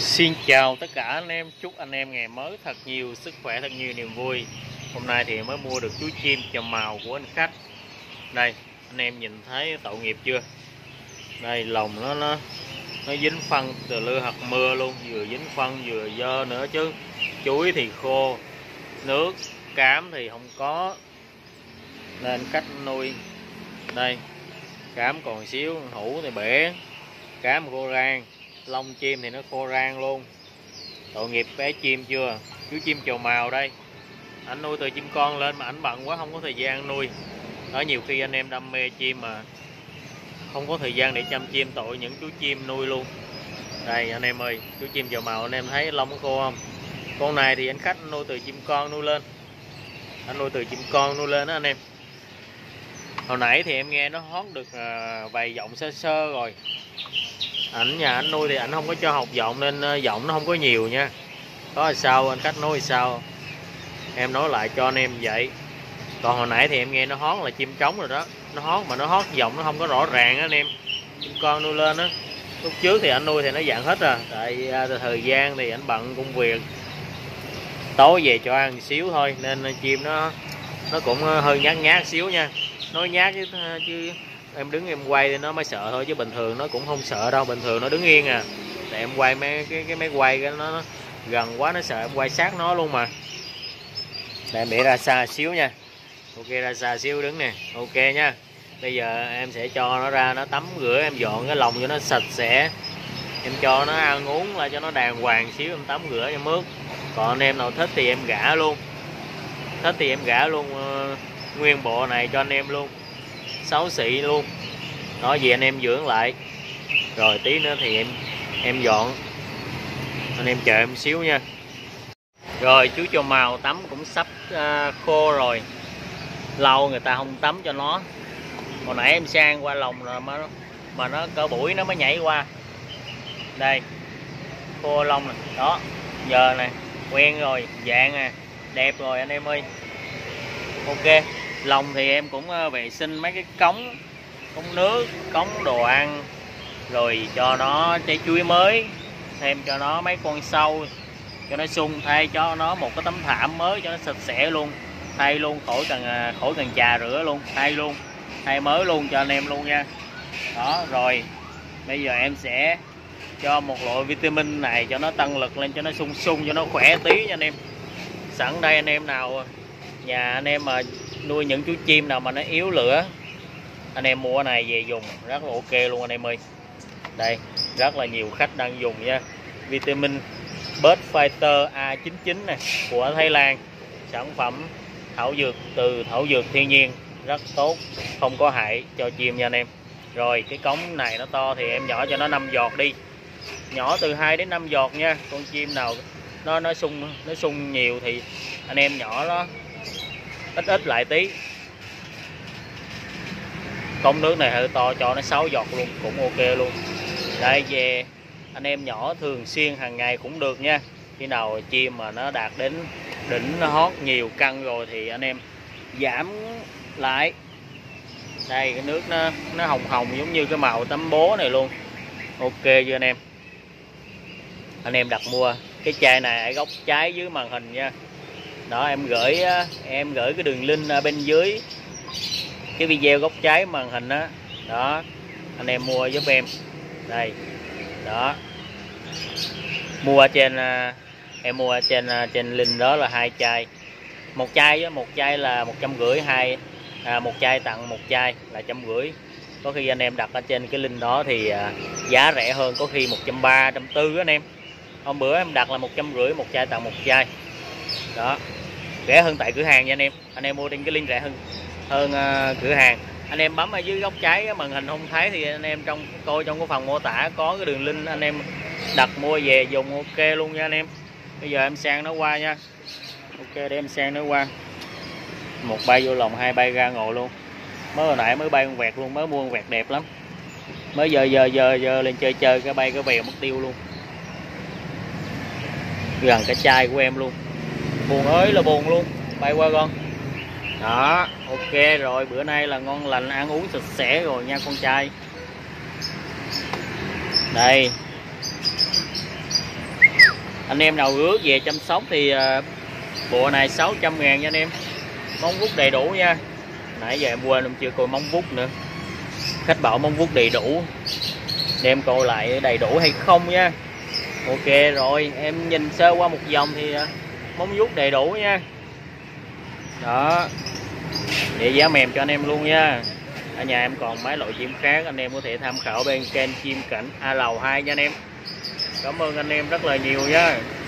Xin chào tất cả anh em, chúc anh em ngày mới thật nhiều sức khỏe, thật nhiều niềm vui. Hôm nay thì mới mua được chú chim chòm màu của anh khách. Đây, anh em nhìn thấy tội nghiệp chưa? Đây, lồng nó dính phân từ lưa hạt mưa luôn, vừa dính phân vừa dơ nữa chứ. Chuối thì khô, nước, cám thì không có. Nên cách nuôi. Đây, cám còn xíu, hũ thì bể, cám khô rang. Lông chim thì nó khô rang luôn. Tội nghiệp bé chim chưa? Chú chim chòm màu đây. Anh nuôi từ chim con lên mà anh bận quá không có thời gian nuôi. Đó, nhiều khi anh em đam mê chim mà không có thời gian để chăm chim, tội những chú chim nuôi luôn. Đây anh em ơi, chú chim chòm màu anh em thấy lông khô không? Con này thì anh khách nuôi từ chim con nuôi lên. Anh nuôi từ chim con nuôi lên đó anh em. Hồi nãy thì em nghe nó hót được vài giọng sơ sơ rồi. Nhà anh nuôi thì anh không có cho học giọng nên giọng nó không có nhiều nha. Có là sao anh khách nói sao em nói lại cho anh em vậy. Còn hồi nãy thì em nghe nó hót là chim trống rồi đó, nó hót mà nó hót giọng nó không có rõ ràng á anh em. Chim con nuôi lên á, lúc trước thì anh nuôi thì nó dặn hết rồi, tại thời gian thì anh bận công việc, tối về cho ăn xíu thôi nên chim nó cũng hơi nhát nhát xíu nha. Nói nhát chứ em đứng em quay thì nó mới sợ thôi, chứ bình thường nó cũng không sợ đâu, bình thường nó đứng yên à. Tại em quay cái máy quay nó gần quá nó sợ em quay sát nó luôn mà. Để em để ra xa xíu nha. Ok, ra xa xíu đứng nè. Ok nha. Bây giờ em sẽ cho nó ra nó tắm rửa, em dọn cái lồng cho nó sạch sẽ, em cho nó ăn uống lại cho nó đàng hoàng xíu, em tắm rửa cho mướt. Còn anh em nào thích thì em gả luôn, nguyên bộ này cho anh em luôn, xấu xị luôn. Đó, về anh em dưỡng lại rồi tí nữa thì em dọn, anh em chờ em xíu nha. Rồi chú chòm màu tắm cũng sắp khô rồi, lâu người ta không tắm cho nó. Hồi nãy em sang qua lồng rồi mà nó cỡ buổi nó mới nhảy qua. Đây, khô lông nè, đó, giờ nè, quen rồi, dạng nè, đẹp rồi anh em ơi. Ok, lồng thì em cũng vệ sinh mấy cái cống nước, cống đồ ăn, rồi cho nó trái chuối mới, thêm cho nó mấy con sâu cho nó sung, thay cho nó một cái tấm thảm mới cho nó sạch sẽ luôn, thay luôn khỏi cần chà rửa luôn, thay mới luôn cho anh em luôn nha. Đó, rồi bây giờ em sẽ cho một loại vitamin này cho nó tăng lực lên, cho nó sung cho nó khỏe tí nha anh em. Sẵn đây anh em nào nhà anh em mà nuôi những chú chim nào mà nó yếu lửa, anh em mua cái này về dùng rất là ok luôn anh em ơi. Đây, rất là nhiều khách đang dùng nha. Vitamin Bird Fighter A99 này của Thái Lan, sản phẩm thảo dược từ thảo dược thiên nhiên, rất tốt, không có hại cho chim nha anh em. Rồi cái cống này nó to thì em nhỏ cho nó 5 giọt đi, nhỏ từ 2 đến 5 giọt nha. Con chim nào nó sung nhiều thì anh em nhỏ nó ít lại tí. Cống nước này hơi to, cho nó 6 giọt luôn cũng ok luôn. Đây, về anh em nhỏ thường xuyên hàng ngày cũng được nha. Khi nào chim mà nó đạt đến đỉnh nó hót nhiều cân rồi thì anh em giảm lại. Đây, cái nước nó hồng hồng giống như cái màu tấm bố này luôn. Ok chưa anh em? Anh em đặt mua cái chai này ở góc trái dưới màn hình nha. Đó, em gửi cái đường link ở bên dưới cái video góc trái màn hình đó. Đó, anh em mua giúp em. Đây. Đó. Mua trên em mua trên link đó là 2 chai. Một chai là 150, một chai tặng một chai là 150. Có khi anh em đặt ở trên cái link đó thì giá rẻ hơn, có khi 130, 140 anh em. Hôm bữa em đặt là 150, một chai tặng một chai. Đó. Rẻ hơn tại cửa hàng nha anh em. Anh em mua trên cái link rẻ hơn cửa hàng. Anh em bấm ở dưới góc trái màn hình không thấy thì anh em coi trong cái phần mô tả có cái đường link, anh em đặt mua về dùng ok luôn nha anh em. Bây giờ em sang nó qua nha. Ok, để em sang nó qua. Một bay vô lồng, 2 bay ra ngồi luôn. Hồi nãy mới bay con vẹt luôn, mới mua con vẹt đẹp lắm. Mới giờ lên chơi cái bay cái vèo mất tiêu luôn. Gần cả chai của em luôn. Buồn ơi là buồn luôn. Bay qua con. Đó, ok rồi, bữa nay là ngon lành, ăn uống sạch sẽ rồi nha con trai. Đây. Anh em nào ước về chăm sóc thì bộ này 600.000 nha anh em. Móng vuốt đầy đủ nha. Nãy giờ em quên em chưa coi móng vuốt nữa. Khách bảo móng vuốt đầy đủ, để em coi lại đầy đủ hay không nha. Ok rồi, em nhìn sơ qua một vòng thì móng vuốt đầy đủ nha. Đó, để giá mềm cho anh em luôn nha. Ở nhà em còn mấy loại chim khác, anh em có thể tham khảo bên kênh Chim Cảnh A Lầu 2 nha anh em. Cảm ơn anh em rất là nhiều nha.